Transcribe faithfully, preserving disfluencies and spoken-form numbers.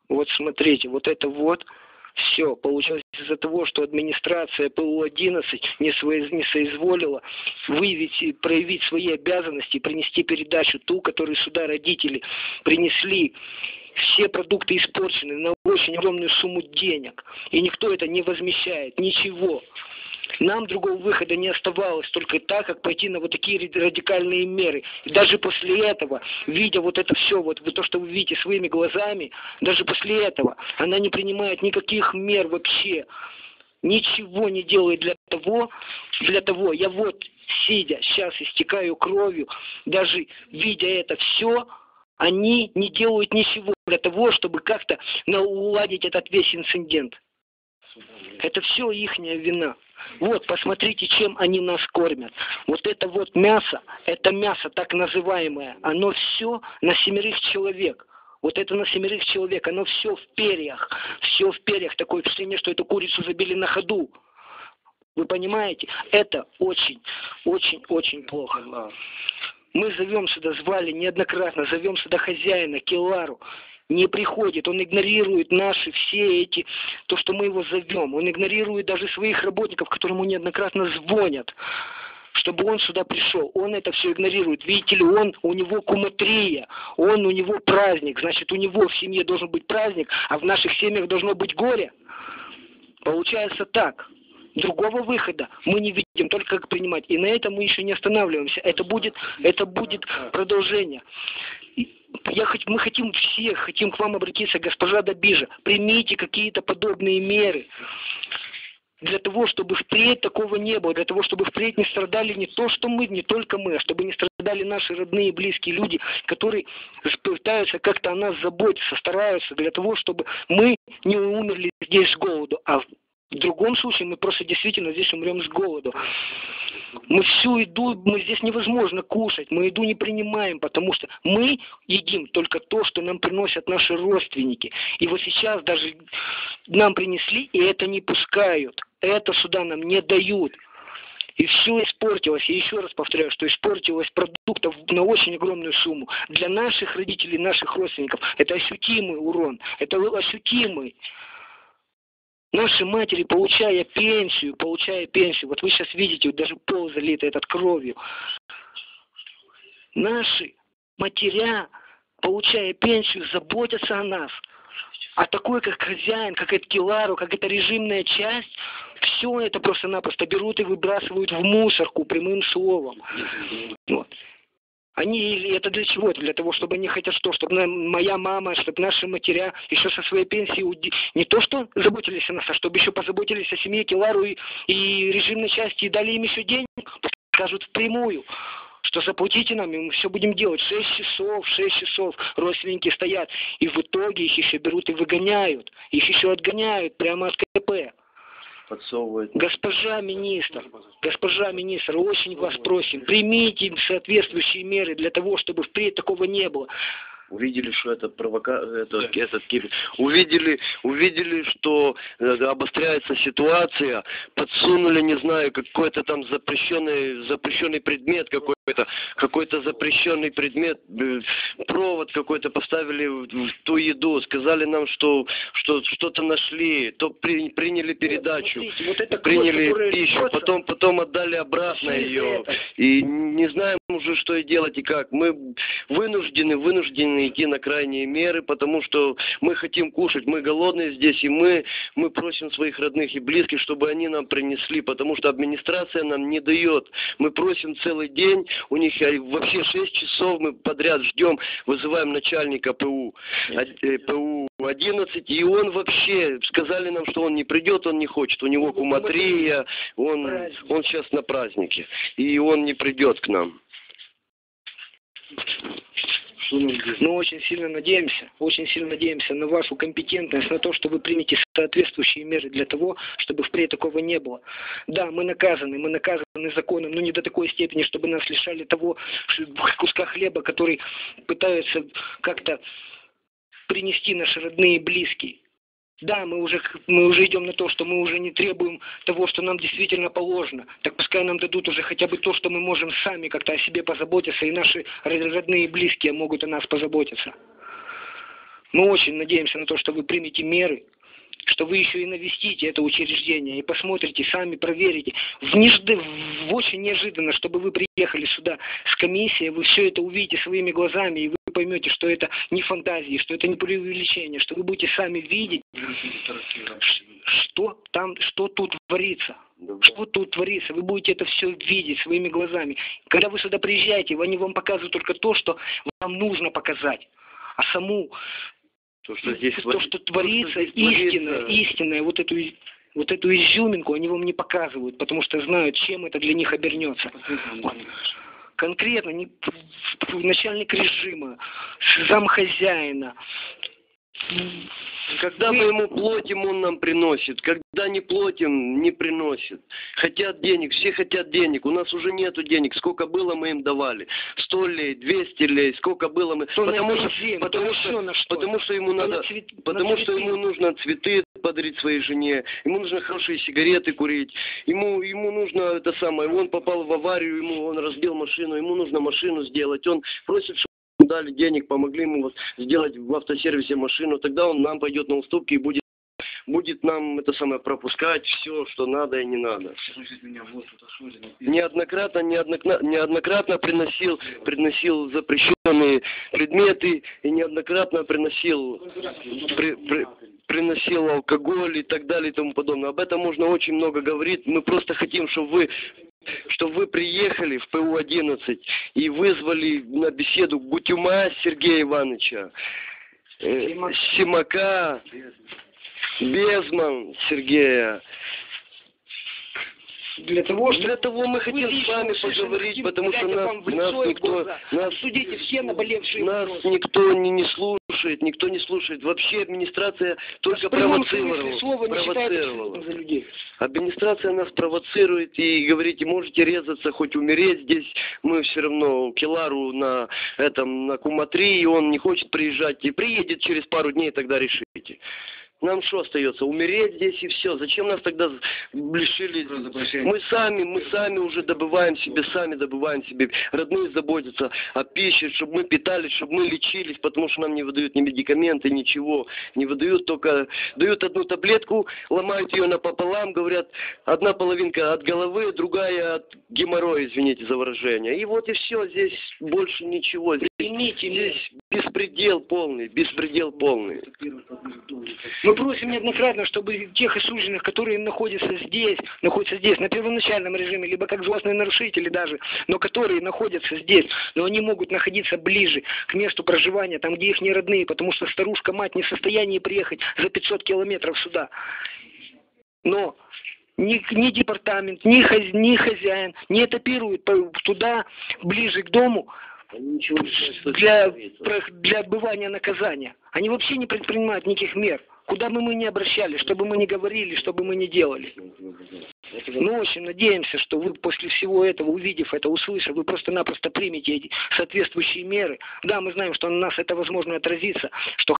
Вот смотрите, вот это вот все получилось из-за того, что администрация П У одиннадцать не, свои, не соизволила выявить и проявить свои обязанности, принести передачу ту, которую сюда родители принесли. Все продукты испорчены на очень огромную сумму денег. И никто это не возмещает, ничего. Нам другого выхода не оставалось, только так, как пойти на вот такие радикальные меры. И даже после этого, видя вот это все, вот то, что вы видите своими глазами, даже после этого она не принимает никаких мер вообще. Ничего не делает для того, для того. Я вот, сидя, сейчас истекаю кровью, даже видя это все, они не делают ничего для того, чтобы как-то уладить этот весь инцидент. Это все ихняя вина. Вот, посмотрите, чем они нас кормят. Вот это вот мясо, это мясо так называемое, оно все на семерых человек. Вот это на семерых человек, оно все в перьях. Все в перьях. Такое впечатление, что эту курицу забили на ходу. Вы понимаете? Это очень, очень, очень плохо. Мы зовем сюда, звали неоднократно, зовем сюда хозяина, Келару. Не приходит, он игнорирует наши все эти, то, что мы его зовем. Он игнорирует даже своих работников, которым неоднократно звонят, чтобы он сюда пришел. Он это все игнорирует. Видите ли, он, у него куматрия, он, у него праздник. Значит, у него в семье должен быть праздник, а в наших семьях должно быть горе. Получается так. Другого выхода мы не видим, только как принимать. И на этом мы еще не останавливаемся. Это будет, это будет продолжение. Я, мы хотим всех, хотим к вам обратиться, госпожа Добижа. Примите какие-то подобные меры. Для того, чтобы впредь такого не было, для того, чтобы впредь не страдали не то, что мы, не только мы, а чтобы не страдали наши родные и близкие люди, которые пытаются как-то о нас заботиться, стараются для того, чтобы мы не умерли здесь с голоду, а в другом случае мы просто действительно здесь умрем с голоду. Мы всю еду, мы здесь невозможно кушать, мы еду не принимаем, потому что мы едим только то, что нам приносят наши родственники. И вот сейчас даже нам принесли, и это не пускают, это сюда нам не дают. И все испортилось. И еще раз повторяю, что испортилось продуктов на очень огромную сумму. Для наших родителей, наших родственников это ощутимый урон, это ощутимый. Наши матери, получая пенсию, получая пенсию, вот вы сейчас видите, вот даже пол залит этот кровью. Наши матеря, получая пенсию, заботятся о нас. А такой, как хозяин, как это Келару, как эта режимная часть, все это просто-напросто берут и выбрасывают в мусорку, прямым словом. Вот. Они, это для чего? Это для того, чтобы они хотят что? Чтобы моя мама, чтобы наши матеря еще со своей пенсии не то что заботились о нас, а чтобы еще позаботились о семье Келару и, и режимной части и дали им еще денег, скажут впрямую, что заплатите нам, и мы все будем делать. Шесть часов, шесть часов родственники стоят, и в итоге их еще берут и выгоняют, их еще отгоняют прямо от КП. Подсовывает. Госпожа министр, госпожа министр, очень вас просим, примите соответствующие меры для того, чтобы впредь такого не было. Увидели, что это провокация, это, этот кибер. Увидели, увидели, что э, обостряется ситуация, подсунули, не знаю, какой-то там запрещенный, запрещенный предмет, какой-то, какой-то запрещенный предмет, э, провод какой-то поставили в, в ту еду, сказали нам, что, что что-то нашли, то при, приняли передачу, вот, вот это приняли кровь, пищу, просто... потом, потом отдали обратно ее, это. И не знаем уже, что и делать и как. Мы вынуждены, вынуждены идти на крайние меры, потому что мы хотим кушать, мы голодные здесь, и мы, мы просим своих родных и близких, чтобы они нам принесли, потому что администрация нам не дает. Мы просим целый день, у них вообще шесть часов мы подряд ждем, вызываем начальника П У, П У одиннадцать, и он вообще, сказали нам, что он не придет, он не хочет, у него куматрия, он, он сейчас на празднике, и он не придет к нам. Мы очень сильно надеемся, очень сильно надеемся на вашу компетентность, на то, что вы примете соответствующие меры для того, чтобы впредь такого не было. Да, мы наказаны, мы наказаны законом, но не до такой степени, чтобы нас лишали того куска хлеба, который пытаются как-то принести наши родные и близкие. Да, мы уже, мы уже идем на то, что мы уже не требуем того, что нам действительно положено. Так пускай нам дадут уже хотя бы то, что мы можем сами как-то о себе позаботиться, и наши родные и близкие могут о нас позаботиться. Мы очень надеемся на то, что вы примете меры, что вы еще и навестите это учреждение и посмотрите, сами проверите. В, нежд... в очень неожиданно, чтобы вы приехали сюда с комиссией, вы все это увидите своими глазами, и вы поймете, что это не фантазии, что это не преувеличение, что вы будете сами видеть, что там, что тут творится. Что тут творится? Вы будете это все видеть своими глазами. Когда вы сюда приезжаете, они вам показывают только то, что вам нужно показать. А саму, то, что, здесь то, что творится, истинное, истинное, вот эту, вот эту изюминку они вам не показывают, потому что знают, чем это для них обернется. Вот. Конкретно не, начальник режима, замхозяина. Когда мы ему платим, он нам приносит. Когда не платим, не приносит. Хотят денег, все хотят денег. У нас уже нету денег. Сколько было, мы им давали. Сто лей, двести лей, сколько было мы. Что потому, что, бензин, потому, что, что, потому что ему надо, цвет, потому что ему нужно цветы подарить своей жене. Ему нужно хорошие сигареты курить. Ему, ему нужно это самое. Он попал в аварию, ему он разбил машину. Ему нужно машину сделать. Он просит, чтобы дали денег, помогли ему сделать в автосервисе машину, тогда он нам пойдет на уступки и будет, будет нам это самое пропускать все, что надо и не надо. Неоднократно, неоднократно, неоднократно приносил, приносил запрещенные предметы и неоднократно приносил, при, при, приносил алкоголь и так далее и тому подобное. Об этом можно очень много говорить. Мы просто хотим, чтобы вы чтобы вы приехали в Пэ У одиннадцать и вызвали на беседу Гутюма Сергея Ивановича, э, Симака, Безман Сергея. Для того, что Для того мы хотим с вами поговорить, потому что нас, нас никто, нас, все наболевшие нас никто не, не слушает, никто не слушает. Вообще администрация только провоцировала. провоцировала. Администрация нас провоцирует и говорите, можете резаться, хоть умереть здесь. Мы все равно Келару на этом, на Куматри, и он не хочет приезжать. И приедет через пару дней, тогда решите. Нам что остается? Умереть здесь и все. Зачем нас тогда лишили? Мы сами, мы сами уже добываем себе, сами добываем себе. Родные заботятся о пище, чтобы мы питались, чтобы мы лечились, потому что нам не выдают ни медикаменты, ничего. Не выдают, только дают одну таблетку, ломают ее напополам, говорят, одна половинка от головы, другая от геморроя, извините за выражение. И вот и все, здесь больше ничего. Здесь, здесь беспредел полный, беспредел полный. Мы просим неоднократно, чтобы тех осужденных, которые находятся здесь, находятся здесь на первоначальном режиме, либо как злостные нарушители даже, но которые находятся здесь, но они могут находиться ближе к месту проживания, там, где их не родные, потому что старушка-мать не в состоянии приехать за пятьсот километров сюда. Но ни, ни департамент, ни, хозя, ни хозяин не этапируют туда, ближе к дому, для, для отбывания наказания. Они вообще не предпринимают никаких мер. Куда бы мы ни обращались, что бы мы ни говорили, что бы мы ни делали. Мы очень надеемся, что вы после всего этого, увидев это, услышав, вы просто-напросто примете эти соответствующие меры. Да, мы знаем, что на нас это возможно отразится, что